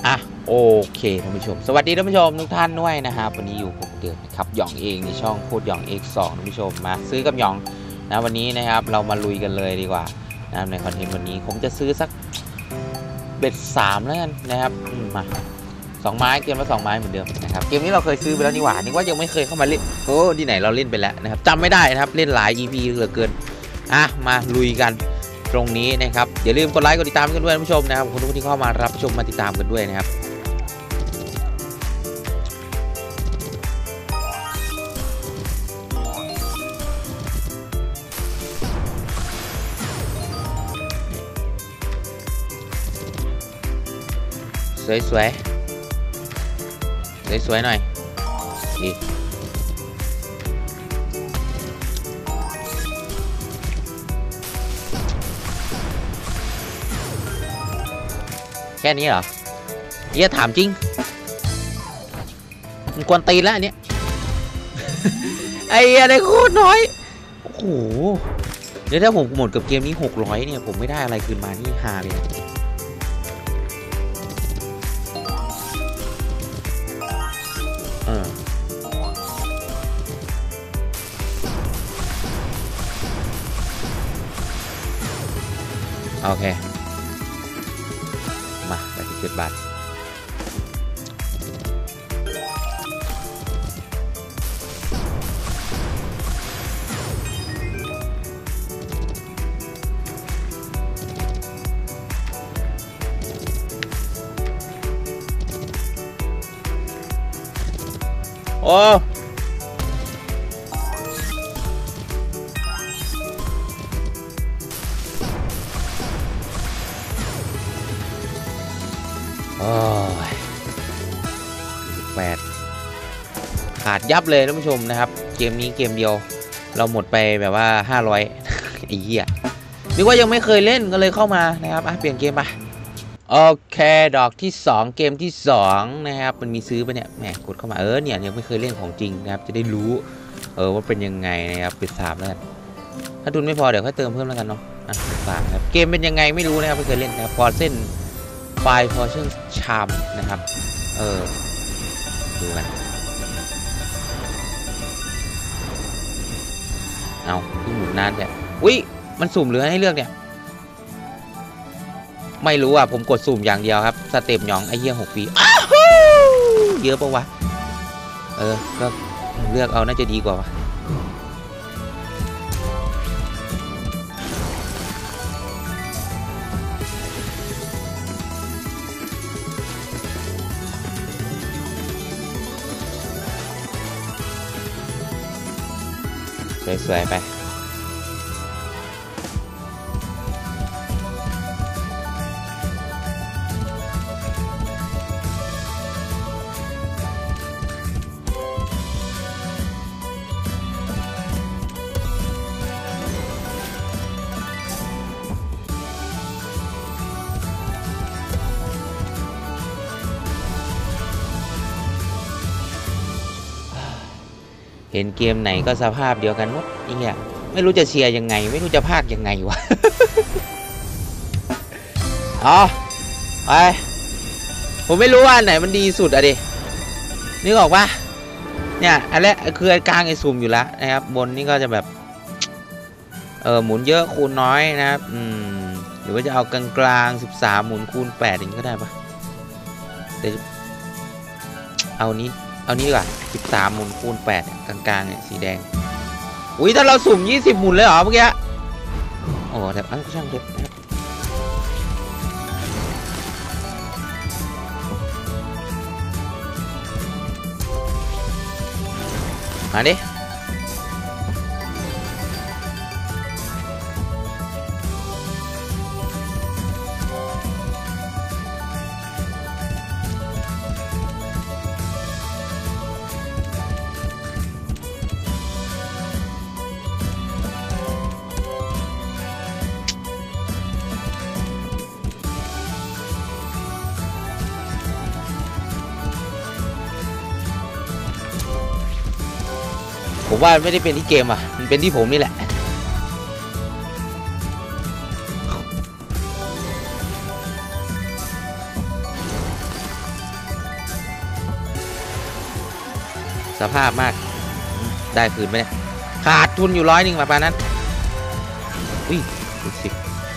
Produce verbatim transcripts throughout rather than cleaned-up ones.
อ่ะโอเคท่านผู้ชมสวัสดีท่านผู้ชมทุกท่านด้วยนะครับวันนี้อยู่ผมเดือนนะครับหยองเองในช่องพูดหยอง เอ็กซ์ สอง ท่านผู้ชมมาซื้อกับหยองนะวันนี้นะครับเรามาลุยกันเลยดีกว่านะในคอนเทนต์วันนี้ผมจะซื้อสักเบ็ดสามแล้วกันนะครับมาสองไม้เกมละสองไม้เหมือนเดิมนะครับเกมนี้เราเคยซื้อไปแล้วนี่หว่านี่ว่ายังไม่เคยเข้ามาเล่นโอ้ที่ไหนเราเล่นไปแล้วนะครับจำไม่ได้นะครับเล่นหลาย อี พี เหลือเกินอ่ะมาลุยกันตรงนี้นะครับอย่าลืมกดไลค์กดติดตามกันด้วยท่านผู้ชมนะครับคุณทุกคนที่เข้ามารับชมมาติดตามกันด้วยนะครับสวยสวยสวยสวยหน่อยดีแค่นี้เหรอเฮียถามจริงมันกวนตีนแล้วอันเนี้ย ไอ้เหี้ยได้โคตรน้อยโอ้โหเดี๋ยวถ้าผมหมดกับเกมนี้หกร้อยเนี่ยผมไม่ได้อะไรคืนมานี่ฮาเลยเออโอเคมาไปที่จุดบัตรโอ้โอ้ยแปดขาดยับเลยท่านผู้ชมนะครับเกมนี้เกมเดียวเราหมดไปแบบว่าห้าร้อยไอ้เหี้ยนึกว่ายังไม่เคยเล่นก็เลยเข้ามานะครับอ่ะเปลี่ยนเกมไปโอเคดอกที่สองเกมที่สองนะครับมันมีซื้อไปเนี่ยแหมกดเข้ามาเออเนี่ยยังไม่เคยเล่นของจริงนะครับจะได้รู้เออว่าเป็นยังไงนะครับปิดสามแล้วกันถ้าทุนไม่พอเดี๋ยวค่อยเติมเพิ่มแล้วกันเนาะอ่ะปิดสามครับเกมเป็นยังไงไม่รู้นะครับไม่เคยเล่นนะครับพอเส้นไฟพอเส้นชามนะครับเออดูกันเอาที่หมุนนานเนี่ยอุ้ยมันสุ่มหรือให้เลือกเนี่ยไม่รู้อ่ะผมกดสุ่มอย่างเดียวครับสเต็ปหยองไอเหี้ยหกปีเยอะปะวะเออก็เลือกเอาน่าจะดีกว่าวะสวยๆไปเห็นเกมไหนก็สภาพเดียวกันหมดนี่เนี่ยไม่รู้จะเชียร์ยังไงไม่รู้จะพากยังไงวะ อ๋อไปผมไม่รู้ว่าอันไหนมันดีสุดอะดินึกออกปะเนี่ยอันแรกคือไอ้กลางไอ้ซูมอยู่แล้วนะครับบนนี่ก็จะแบบเออหมุนเยอะคูณน้อยนะครับอืมหรือว่าจะเอากลางกลางสิบสามหมุนคูณแปดอย่างนี้ก็ได้ปะแต่เอานี้เอานี้ดีกว่าสิบสามหมุนคูณแปดกลางๆเนี่ยสีแดงอุ้ยถ้าเราสุ่มยี่สิบหมุนเลยเหรอเมื่อกี้โอ้แต่อันช่างเด็ดนะครับมาดิผมว่าไม่ได้เป็นที่เกมอ่ะมันเป็นที่ผมนี่แหละ อสภาพมากได้คืนไหมเนี่ยขาดทุนอยู่ร้อยหนึ่งประมาณนั้นอุ้ยสิบ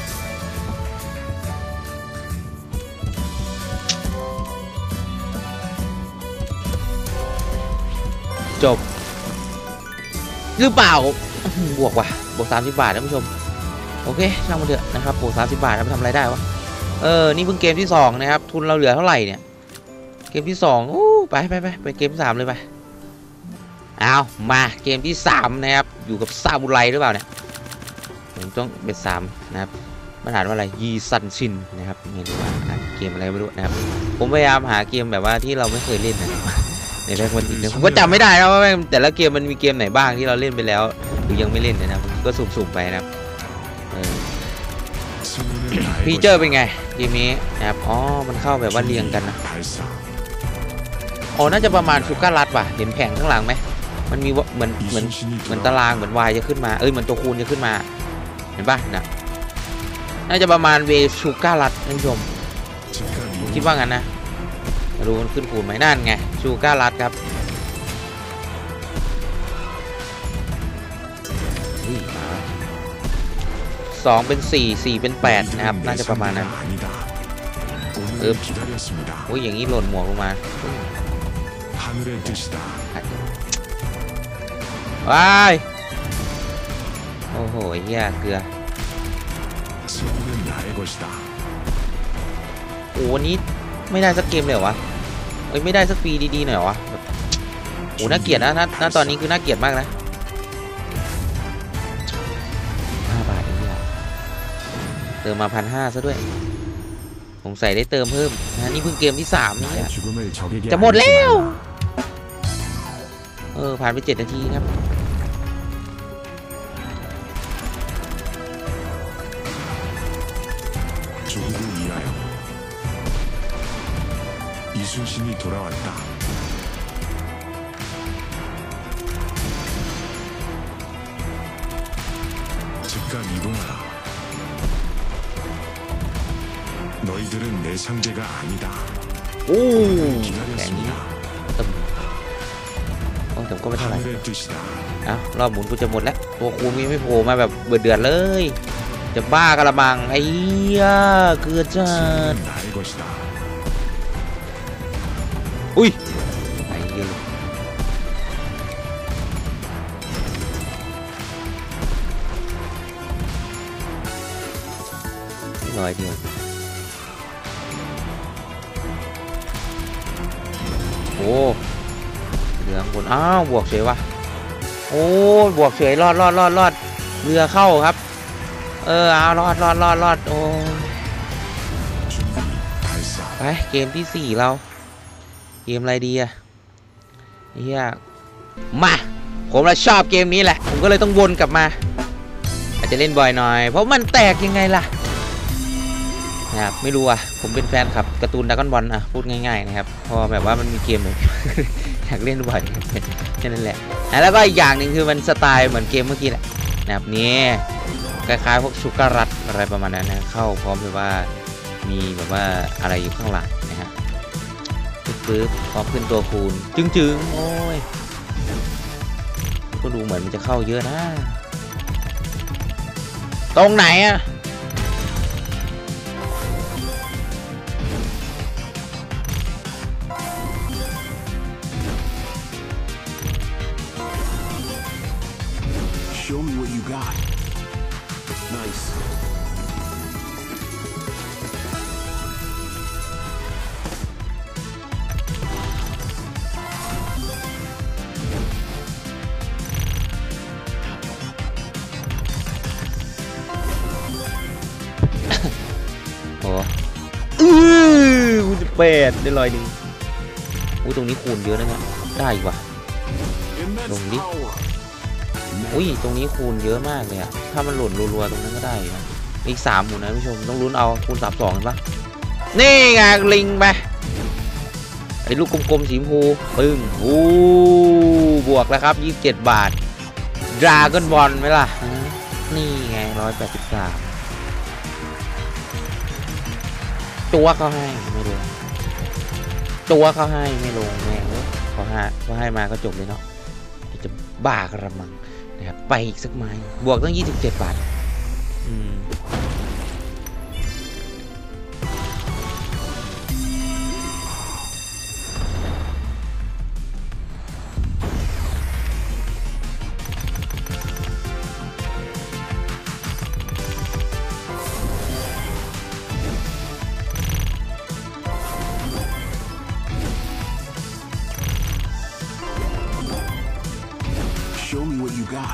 จบหรือเปล่าบวกว่ะบวกสามสิบบาทท่านผู้ชมโอเคช่างมันเถอะนะครับบวกสามสิบบาทแล้วไปทำอะไรได้วะเออนี่เพิ่งเกมที่สองนะครับทุนเราเหลือเท่าไหร่เนี่ยเกมที่สองอู้ไปไปไปไปเกมที่สามเลยไปเอามาเกมที่สามนะครับอยู่กับซาบุไรหรือเปล่าเนี่ยผมต้องเป็นสามนะครับมันอ่านว่าอะไรยีซันชินนะครับไม่รู้ว่าเกมอะไรไม่รู้นะครับผมพยายามหาเกมแบบว่าที่เราไม่เคยเล่นนะครับในแรกวันนี้ผมก็จำไม่ได้นะว่าแต่ละเกมมันมีเกมไหนบ้างที่เราเล่นไปแล้วหรือยังไม่เล่นนะครับก็สุ่มๆไปนะครับฟีเจอร์เป็นไงเกมนี้นะครับอ๋อมันเข้าแบบว่าเรียงกันนะอ๋อน่าจะประมาณชูการ์ลัดป่ะเห็นแผงข้างหลังไหมมันมีเหมือนเหมือนเหมือนตารางเหมือนวายจะขึ้นมาเอ้ยเหมือนตัวคูณจะขึ้นมาเห็นป่ะนะน่าจะประมาณเวชูการ์ลัดท่านผู้ชมคิดว่างั้นนะรู้มันขึ้นคูณไหมนั่นไงชูการ์ลัดครับสองเป็นสี่สี่เป็นแปดนะครับน่าจะประมาณนั้นเออโอ้ยอย่างนี้หล่นหมวกลงมาว้ายโอ้โหเหี้ยเกลือโอ้วันนี้ไม่ได้สักเกมเลยเหรอวะเอ้ยไม่ได้สักปีดีๆหน่อยวะโอ้น่าเกลียดนะณตอนนี้คือน่าเกลียดมากนะห้าบาทนี่เติมมาพันห้าซะด้วยผมใส่ได้เติมเพิ่มนะนี่เพิ่งเกมที่สามนี่จะหมดแล้วเออผ่านไปเจ็ดนาทีครับโอ้แข่งนี้ตึมโอ้แต่ก็ไม่เท่าไหร่อ่ะรอบหมุนกูจะหมดแล้วตัวคูณมีไม่โผล่มาแบบเบื่อเดือดเลยจะบ้ากระมังไอ้เหี้ยเกือบจัดอุ้ยไอ้เหี้ยลอยเดียวโอ้เหลืองบนอ้าวบวกเฉยวะโอ้บวกเฉยรอดรอดรอดรอดเรือเข้าครับเออเอารอดรอดรอดรอดโอ้ไปเกมที่สี่เราเกมอะไรดีอะเฮียมาผมละชอบเกมนี้แหละผมก็เลยต้องวนกลับมาอาจจะเล่นบ่อยหน่อยเพราะมันแตกยังไงล่ะนะครับไม่รู้อ่ะผมเป็นแฟนครับการ์ตูนดราก้อนบอลอ่ะพูดง่ายๆนะครับพอแบบว่ามันมีเกมแบบ อยากเล่นบ่อยแค่นั้นแหละแล้วก็อีกอย่างหนึ่งคือมันสไตล์เหมือนเกมเมื่อกี้แหละนะครับนี่คล้ายๆพวกชูการ์รัตอะไรประมาณนั้นนะเข้าพร้อมแบบว่ามีแบบว่าอะไรอยู่ข้างหลังนะฮะปึ๊บพร้อมขึ้นตัวคูณจึงๆโอ้ยก็ดูเหมือนมันจะเข้าเยอะนะตรงไหนอ่ะ Show me what you got. Nice. โอ้อือกูจะแปดได้ลอยหนึ่งอุ้ยตรงนี้คูณเยอะนะเนี่ยได้อีกว่ะลงดิอุ้ยตรงนี้คูณเยอะมากเลยอะถ้ามันหล่นรัวๆตรงนั้นก็ได้นะอีกสามหมุนนะผู้ชมต้องลุ้นเอาคูณสามสองเห็นปะนี่ไงลิงไปไอ้ลูกกลมๆสีชมพูปึ้งอู้บวกแล้วครับยี่สิบเจ็ดบาทดราก้อนบอลไหมล่ะนี่ไงร้อยแปดสิบสามตัวเขาให้ไม่ลงตัวเขาให้ไม่ลงแม่งอห้าพอให้มาก็จบเลยเนาะจะบ้ากระมังนะครับไปอีกสักไม้บวกตั้งยี่สิบเจ็ดบาทอืม Show me what you got.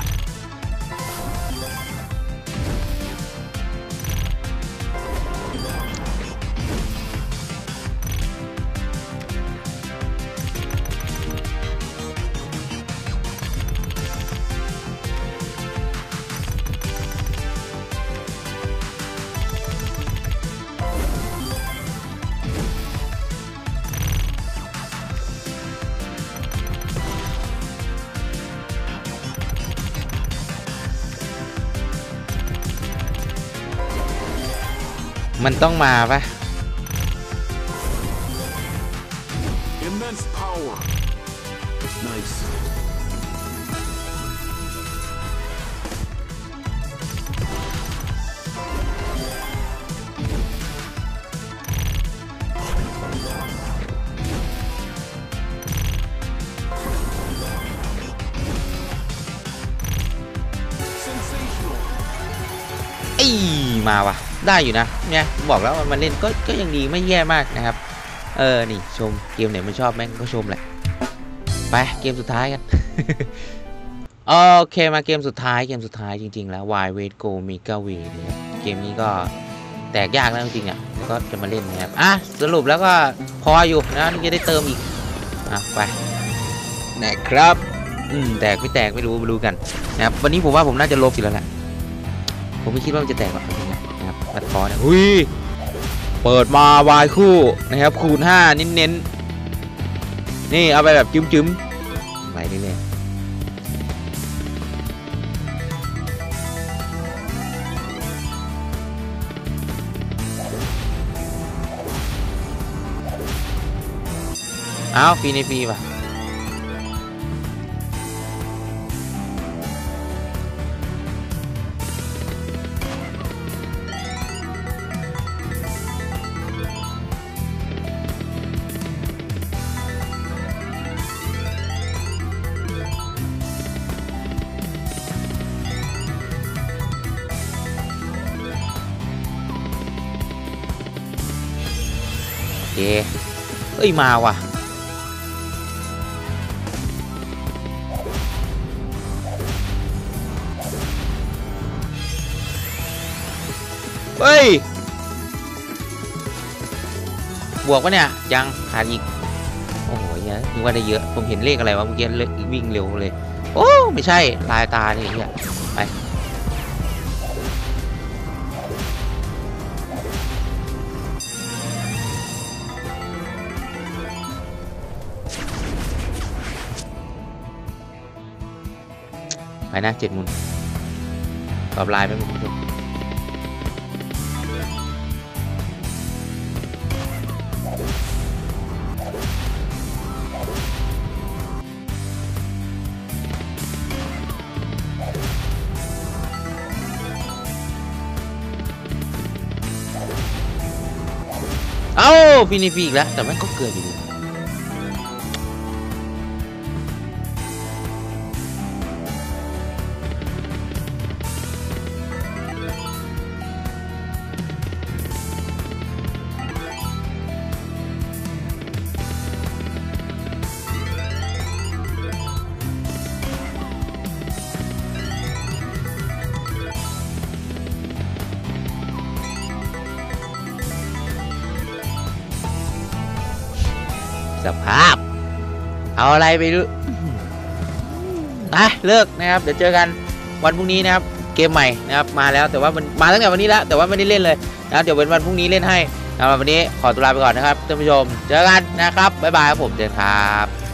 มันต้องมาปะ Immense power. Nice. Sensational. ไอ้มาว่ะได้อยู่นะเนี่ยบอกแล้วมันเล่นก็ก็ยังดีไม่แย่มากนะครับเออนี่ชมเกมไหนมันชอบแม่งก็ชมแหละไปเกมสุดท้ายกัน โอเคมาเกมสุดท้ายเกมสุดท้ายจริงๆแล้ว Wild West Go Mega V นะครับเกมนี้ก็แตกยากนะจริงๆอ่ะก็จะมาเล่นนะครับอ่ะสรุปแล้วก็พออยู่นะนี่จะได้เติมอีกอ่ะไปนะครับอืมแตกไม่แตกไม่รู้ไม่รู้กันนะครับวันนี้ผมว่าผมน่าจะลบอีกแล้วแหละผมไม่คิดว่ามันจะแตกหรอกนะครับตัดคอเนี่ยอุ้ยเปิดมาวายคู่นะครับคูณห้าเน้นๆนี่เอาไปแบบจุ้มๆไปนี่เลยอ้าวฟรีในฟรีป่ะเย้เอ้ยมาว่ะเฮ้ยบวกวะเนี่ยยังขาดอีกโอ้โหเยอะนึกว่าได้เยอะผมเห็นเลขอะไรวะเมื่อกี้วิ่งเร็วเลยโอ้ไม่ใช่ลายตาเนี่ยเฮียไปไปนะเจ็ดมุนตอบไลน์ไปมึงทุกเอ้าฟินิฟีอีกแล้วแต่แม่งก็เกิดอยู่ดีสภาพเอาอะไรไปดูนะเลิกนะครับเดี๋ยวเจอกันวันพรุ่งนี้นะครับเกมใหม่นะครับมาแล้วแต่ว่ามันมาตั้งแต่วันนี้แล้วแต่ว่าไม่ได้เล่นเลยนะเดี๋ยวเป็นวันพรุ่งนี้เล่นให้สำหรับวันนี้ขอตัวลาไปก่อนนะครับท่านผู้ชมเจอกันนะครับบ๊ายบายครับผมเจอกันครับ